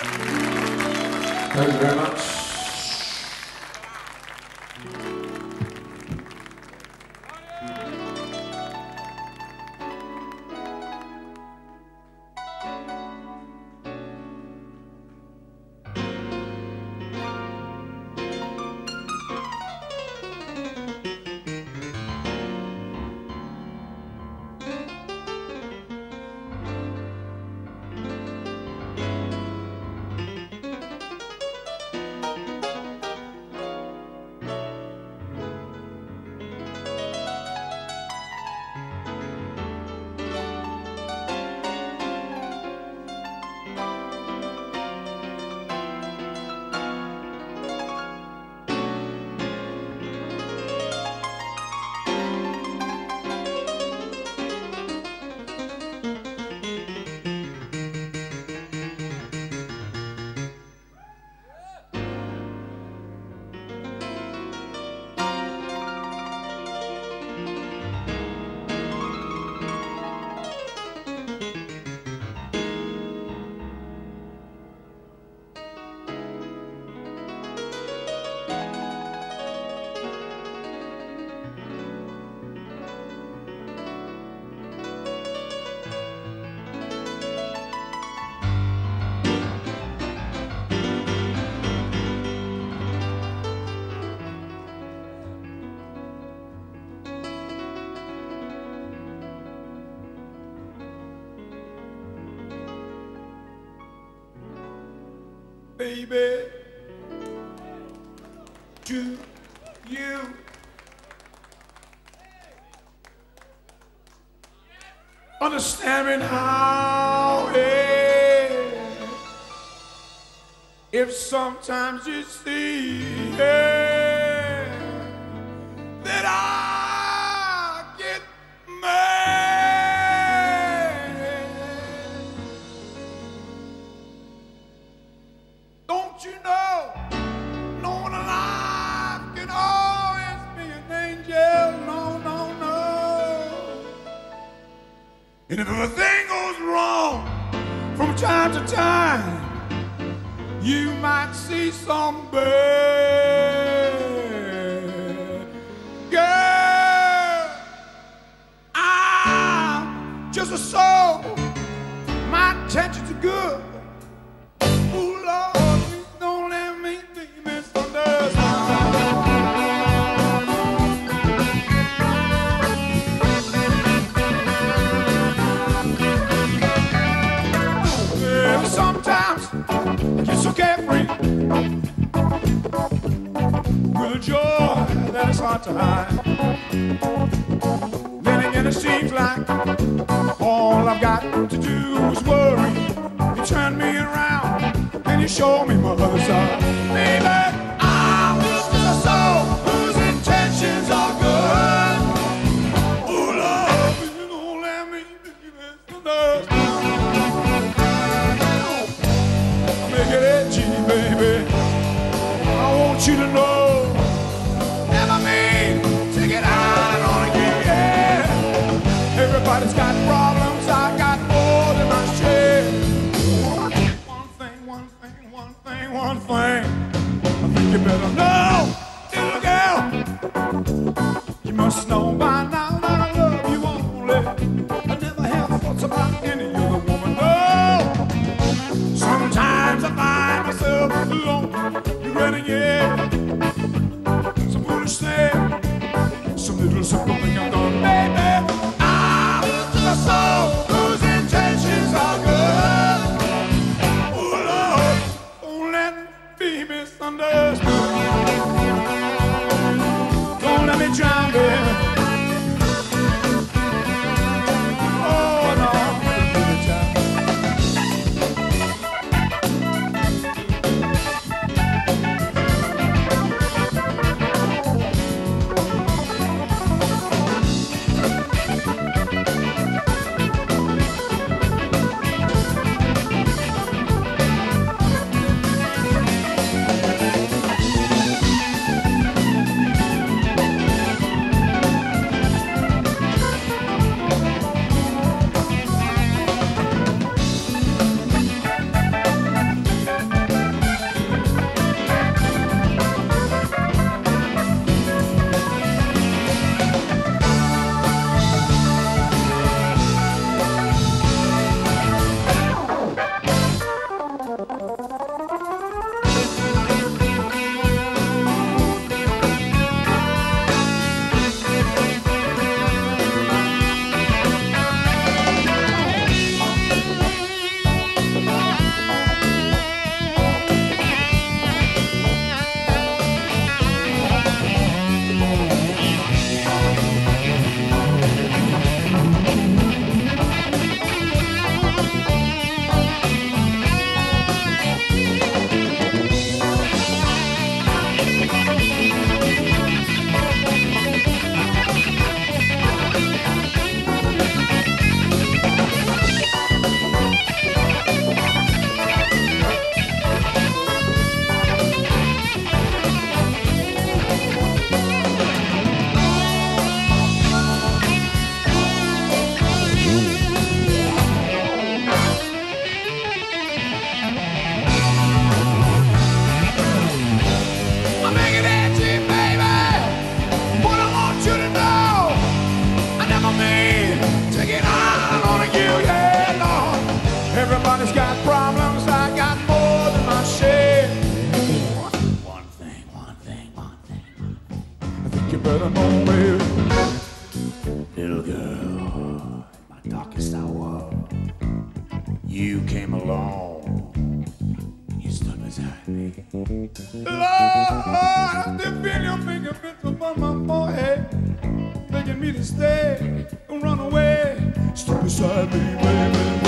Thank you very much. Baby, do you understand me now? If sometimes you see that I get mad, don't you know, no one alive can always be an angel, no, no, no. And if everything goes wrong from time to time, you might see some bad. Girl, I'm just a soul, my intentions are good. Ooh, Lord, please don't let me be misunderstood. Yeah, sometimes you're so carefree, with a joy that is hard to hide. Then again, it seems like all I've got to do is worry. You turn me around and you show me my other side. Baby, I'm just a soul whose intentions are good. Oh, Lord, you don't let me be misunderstood. Make it edgy, baby. I want you to know, never mean to get out on again. Everybody's got problems, I got more than my share. One thing, Everybody's got problems, I got more than my share. One thing. I think you better know, baby. Little girl, my darkest hour, you came along, you stood beside me. Lord, to feel your fingerprints upon my forehead, begging me to stay, don't run away, stay beside me, baby.